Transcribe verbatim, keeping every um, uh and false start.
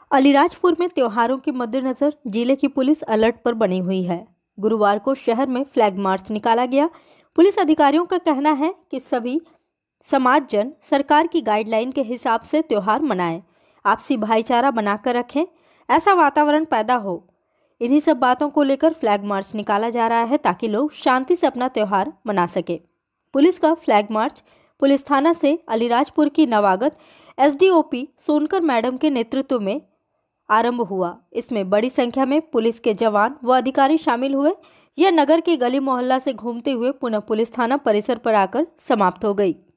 अलीराजपुर में त्योहारों के मद्देनजर जिले की पुलिस अलर्ट पर बनी हुई है। गुरुवार को शहर में फ्लैग मार्च निकाला गया। पुलिस अधिकारियों का कहना है कि सभी समाजजन सरकार की गाइडलाइन के हिसाब से त्योहार मनाएं, आपसी भाईचारा बनाकर रखें, ऐसा वातावरण पैदा हो। इन्हीं सब बातों को लेकर फ्लैग मार्च निकाला जा रहा है ताकि लोग शांति से अपना त्योहार मना सके। पुलिस का फ्लैग मार्च पुलिस थाना से अलीराजपुर की नवागत एसडीओपी सोनकर मैडम के नेतृत्व में आरंभ हुआ। इसमें बड़ी संख्या में पुलिस के जवान व अधिकारी शामिल हुए। यह नगर के गली मोहल्ला से घूमते हुए पुनः पुलिस थाना परिसर पर आकर समाप्त हो गई।